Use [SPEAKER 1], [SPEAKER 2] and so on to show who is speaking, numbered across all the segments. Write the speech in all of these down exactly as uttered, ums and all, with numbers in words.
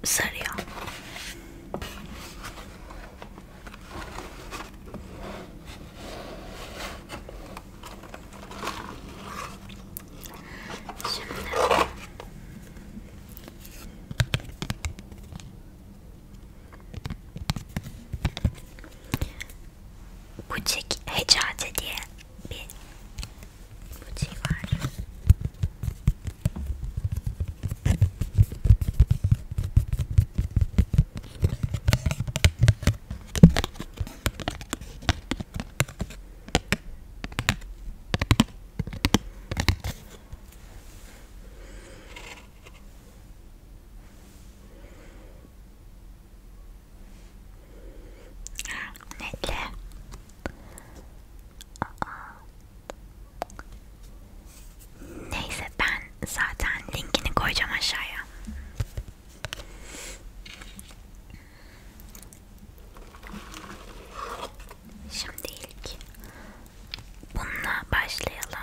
[SPEAKER 1] sarıyor. Butik Hecate diye bir butiği var. Netle. Neyse, ben zaten linkini koyacağım aşağıya. Şimdi ilk bununla başlayalım.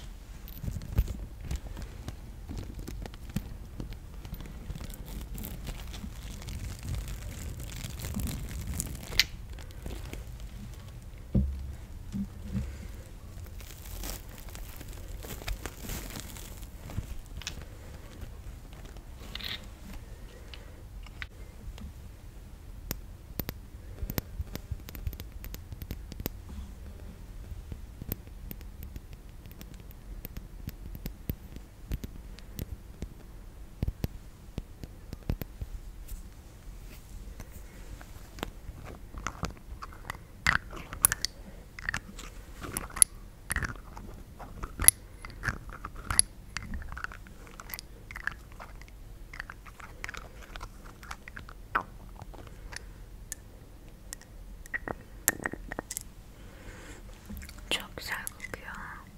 [SPEAKER 1] Çok güzel kokuyor.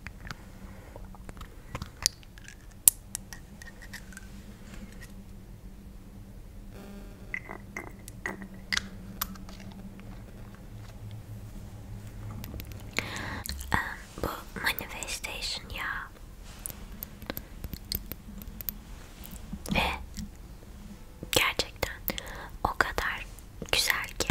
[SPEAKER 1] Ee, Bu manifestation ya. Ve gerçekten o kadar güzel ki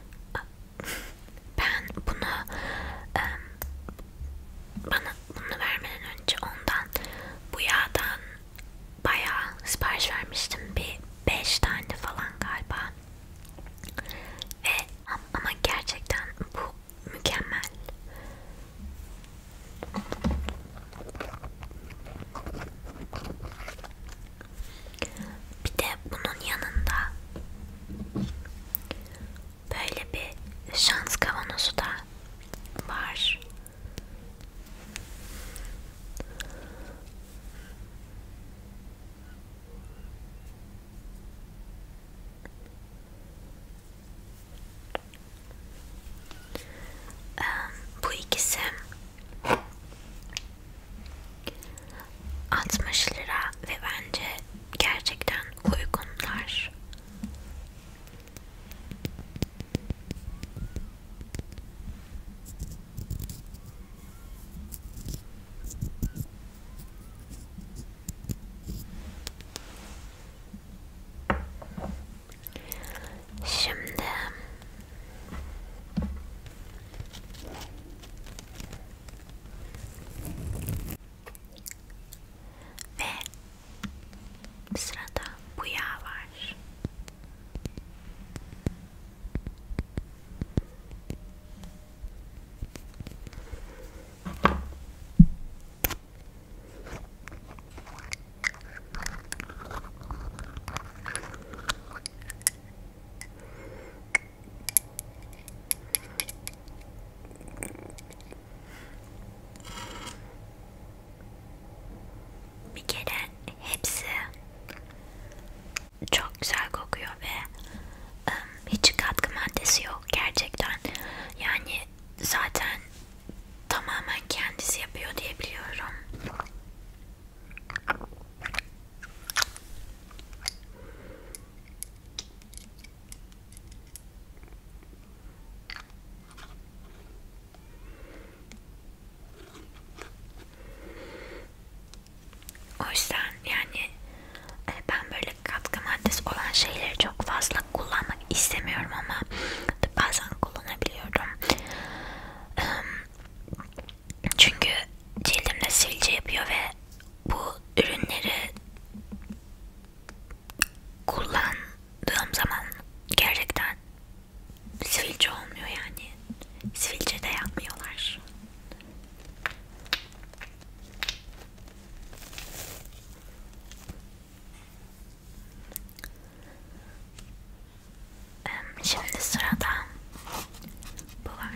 [SPEAKER 1] ben bunu em, bana bunu vermeden önce ondan, bu yağdan bayağı sipariş vermiştim. Bir beş tane falan galiba. Ve ama gerçekten bu mükemmel. Bir de bunun yanında böyle bir şans kavanozu da var. Ee, Bu ikisi altmış lira ve bence gerçekten uygunlar. Şimdi ve sırada bu yağ var. Bir kere hepsi çok güzel kokuyor ve ım, hiç katkı maddesi yok gerçekten. Yani zaten tamamen kendisi yapıyor diye biliyorum. O yüzden yani e, ben böyle katkı maddesi olan şeyleri çok Şimdi sırada bu var.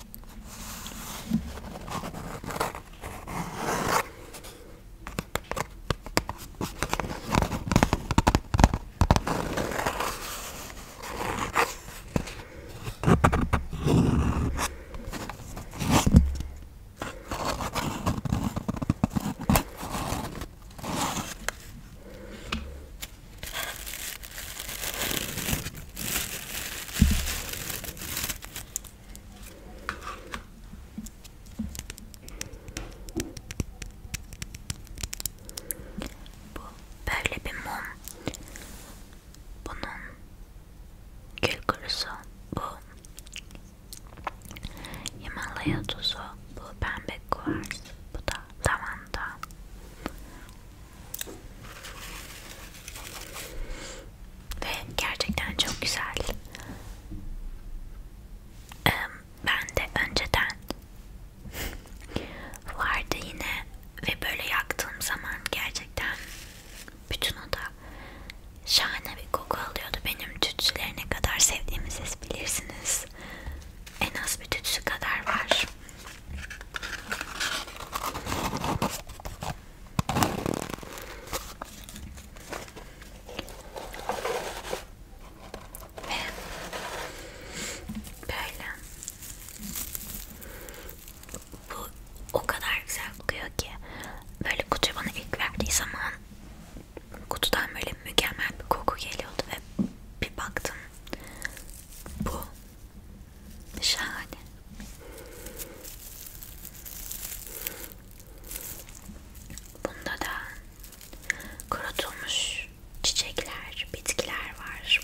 [SPEAKER 1] Böyle bir mum. Bunun gül kurusu. Bu Himalaya tuzu. Bu pembe kuvars. Bu da lavanta. Ve gerçekten çok güzel. Ee, ben de önceden vardı yine ve böyle yaktığım zaman gerçekten bütün oda şahane bir koku alıyordu. Benim tütsüleri ne kadar sevdiğimi siz bilirsiniz. En az bir tütsü kadar var. Ve böyle bu o kadar güzel kokuyor ki böyle kutuyu bana ilk verdiği zaman kutudan böyle mükemmel bir koku geliyordu ve bir baktım bu şahane. Bunda da kurutulmuş çiçekler, bitkiler var.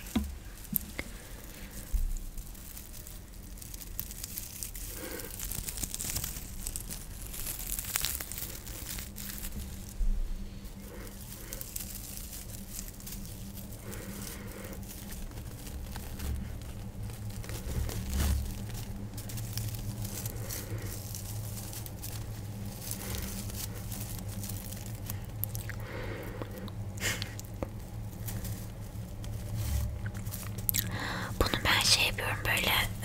[SPEAKER 1] Bunu ben şey yapıyorum, böyle